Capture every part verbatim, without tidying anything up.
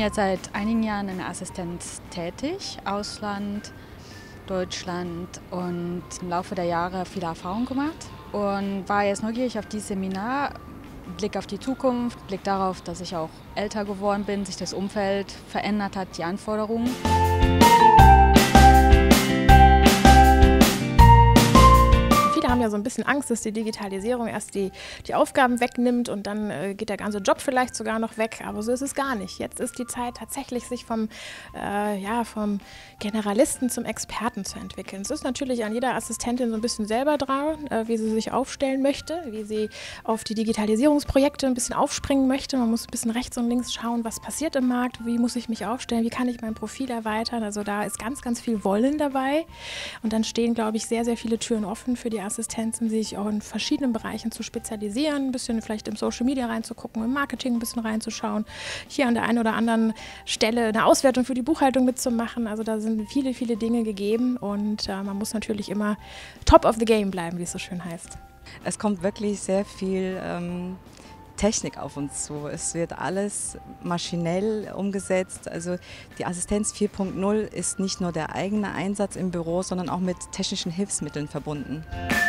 jetzt seit einigen Jahren in der Assistenz tätig, Ausland, Deutschland, und im Laufe der Jahre viele Erfahrungen gemacht und war jetzt neugierig auf dieses Seminar. Blick auf die Zukunft, Blick darauf, dass ich auch älter geworden bin, sich das Umfeld verändert hat, die Anforderungen. Viele haben ja so ein bisschen Angst, dass die Digitalisierung erst die, die Aufgaben wegnimmt und dann äh, geht der ganze Job vielleicht sogar noch weg, aber so ist es gar nicht. Jetzt ist die Zeit tatsächlich, sich vom, äh, ja, vom Generalisten zum Experten zu entwickeln. Es ist natürlich an jeder Assistentin so ein bisschen selber dran, äh, wie sie sich aufstellen möchte, wie sie auf die Digitalisierungsprojekte ein bisschen aufspringen möchte. Man muss ein bisschen rechts und links schauen, was passiert im Markt, wie muss ich mich aufstellen, wie kann ich mein Profil erweitern. Also da ist ganz, ganz viel Wollen dabei und dann stehen, glaube ich, sehr, sehr viele Türen offen für die Assistenzen, sich auch in verschiedenen Bereichen zu spezialisieren, ein bisschen vielleicht im Social Media reinzugucken, im Marketing ein bisschen reinzuschauen, hier an der einen oder anderen Stelle eine Auswertung für die Buchhaltung mitzumachen. Also da sind viele, viele Dinge gegeben und äh, man muss natürlich immer top of the game bleiben, wie es so schön heißt. Es kommt wirklich sehr viel ähm, Technik auf uns zu. Es wird alles maschinell umgesetzt. Also die Assistenz vier Punkt null ist nicht nur der eigene Einsatz im Büro, sondern auch mit technischen Hilfsmitteln verbunden.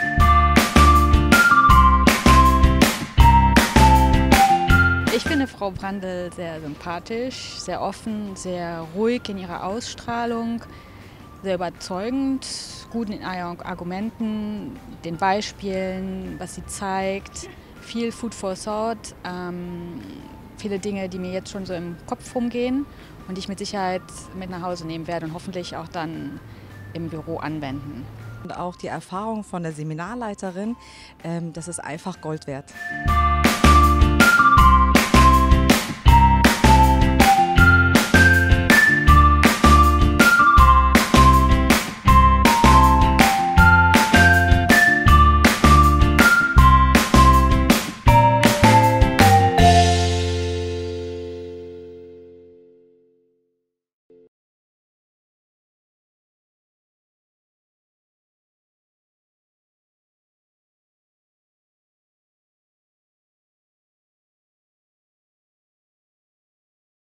Ich finde Frau Brandl sehr sympathisch, sehr offen, sehr ruhig in ihrer Ausstrahlung, sehr überzeugend, gut in ihren Argumenten, den Beispielen, was sie zeigt. Viel Food for Thought, ähm, viele Dinge, die mir jetzt schon so im Kopf rumgehen und die ich mit Sicherheit mit nach Hause nehmen werde und hoffentlich auch dann im Büro anwenden. Und auch die Erfahrung von der Seminarleiterin, ähm, das ist einfach Gold wert.